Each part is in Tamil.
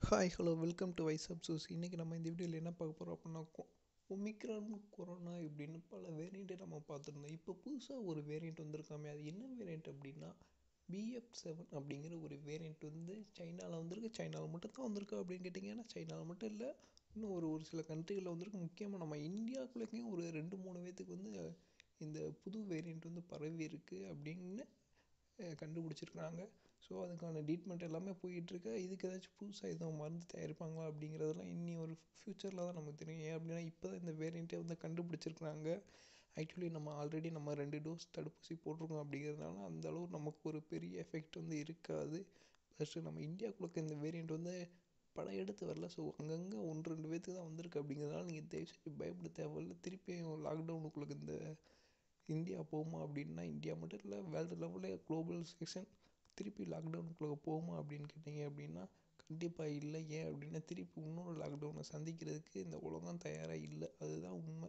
Hi hello welcome to sureshvlogsus. இன்றைக்கி நம்ம இந்த வீடியோவில் என்ன பார்க்க போகிறோம் அப்படின்னா ஒமிக்ரான் கொரோனா இப்படின்னு பல வேரியண்ட்டை நம்ம பார்த்துருந்தோம். இப்போ புதுசாக ஒரு வேரியண்ட் வந்திருக்காமே, அது என்ன வேரியண்ட் அப்படின்னா BF7 அப்படிங்கிற ஒரு வேரியண்ட் வந்து சைனாவில் வந்திருக்கு. சைனாவில் மட்டும் தான் வந்திருக்கு அப்படின்னு கேட்டிங்கன்னா, சைனாவில் மட்டும் இல்லை, இன்னும் ஒரு சில கண்ட்ரிகளில் வந்திருக்கு. முக்கியமாக நம்ம இந்தியாவுக்குள்ளேயும் ஒரு 2-3 பேத்துக்கு வந்து இந்த புது வேரியண்ட் வந்து பரவி இருக்குது அப்படின்னு கண்டுபிடிச்சிருக்காங்க. ஸோ அதுக்கான ட்ரீட்மெண்ட் எல்லாமே போயிட்டுருக்கு. இதுக்கு ஏதாச்சும் புதுசாக எதுவும் மருந்து தயாரிப்பாங்களா அப்படிங்கிறதெல்லாம் இன்னி ஒரு ஃப்யூச்சரில் தான் நமக்கு தெரியும். ஏன் அப்படின்னா இப்போ தான் இந்த வேரியண்ட்டே வந்து கண்டுபிடிச்சிருக்காங்க. ஆக்சுவலி நம்ம ஆல்ரெடி நம்ம 2 டோஸ் தடுப்பூசி போட்டிருக்கோம் அப்படிங்கிறதுனால அந்த அளவு நமக்கு ஒரு பெரிய எஃபெக்ட் வந்து இருக்காது. ஃபஸ்ட்டு நம்ம இந்தியாவுக்குள்ள இந்த வேரியண்ட் வந்து படையெடுத்து வரல. ஸோ அங்கங்கே 1-2 பேத்துக்கு தான் வந்திருக்கு. அப்படிங்கிறதுனால நீங்கள் தயவுசெய்து பயப்பட தேவையில்லை. திருப்பியும் லாக்டவுனுக்குள்ளே இந்த இந்தியா போகுமா அப்படின்னா, இந்தியா மட்டும் இல்லை, வேர்ல்டு லெவலில் குளோபல் செக்ஷன் திருப்பி லாக்டவுனுக்குள்ளே போகுமா அப்படின்னு கேட்டிங்க அப்படின்னா கண்டிப்பாக இல்லை. ஏன் அப்படின்னா திருப்பி இன்னொரு லாக்டவுனை சந்திக்கிறதுக்கு இந்த உலகம் தயாராக இல்லை. அதுதான் உண்மை.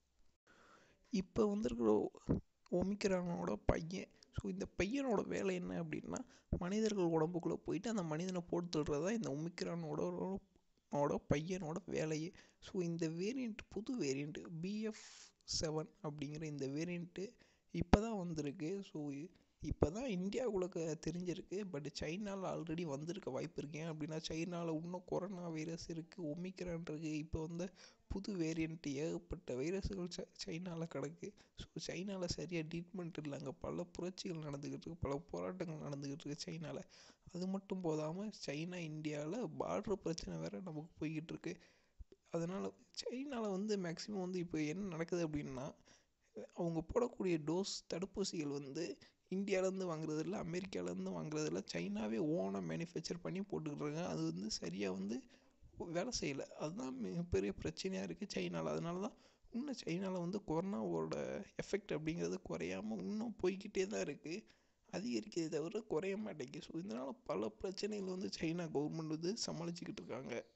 இப்போ வந்திருக்கிற ஒமிக்ரானோட பையன், ஸோ இந்த பையனோட வேலை என்ன அப்படின்னா மனிதர்கள் உடம்புக்குள்ளே போயிட்டு அந்த மனிதனை போட்டு தள்ளுறதா இந்த ஒமிக்ரானோட பையனோட வேலையே. ஸோ இந்த வேரியண்ட் புது வேரியண்ட் BF7 அப்படிங்கிற இந்த வேரியண்ட்டு இப்போ தான் வந்திருக்கு. ஸோ இப்போ தான் இந்தியாவுக்குள்ள தெரிஞ்சிருக்கு. பட் சைனாவில் ஆல்ரெடி வந்திருக்க வாய்ப்பு இருக்கு. ஏன் அப்படின்னா சைனாவில் இன்னும் கொரோனா வைரஸ் இருக்குது, ஒமிக்ரான் இருக்குது. இப்போ வந்து புது வேரியண்ட் ஏகப்பட்ட வைரஸுகள் சைனாவில் கிடக்கு. ஸோ சைனாவில் சரியாக ட்ரீட்மெண்ட் இல்லை. அங்கே பல புரட்சிகள் நடந்துக்கிட்டு இருக்குது, பல போராட்டங்கள் நடந்துக்கிட்டு இருக்குது சைனாவில். அது மட்டும் போதாமல் சைனா இந்தியாவில் பார்டர் பிரச்சனை வேறு நமக்கு போய்கிட்டு இருக்கு. அதனால் சைனாவில் வந்து மேக்ஸிமம் வந்து இப்போ என்ன நடக்குது அப்படின்னா, அவங்க போடக்கூடிய டோஸ் தடுப்பூசிகள் வந்து இந்தியாவிலேருந்து வாங்குறது இல்லை, அமெரிக்காவிலேருந்து வாங்குறது இல்லை, சைனாவே ஓனாக மேனுஃபேக்சர் பண்ணி போட்டுக்கிட்டுருக்காங்க. அது வந்து சரியாக வந்து வேலை செய்யலை. அதுதான் மிகப்பெரிய பிரச்சனையாக இருக்குது சைனாவில். அதனால தான் இன்னும் சைனாவில் வந்து கொரோனாவோட எஃபெக்ட் அப்படிங்கிறது குறையாமல் இன்னும் போய்கிட்டே தான் இருக்குது, அதிகரிக்கிறதை தவிர குறைய மாட்டேங்குது. ஸோ இதனால் பல பிரச்சனைகள் வந்து சைனா கவர்மெண்ட் வந்து சமாளிச்சுக்கிட்டு இருக்காங்க.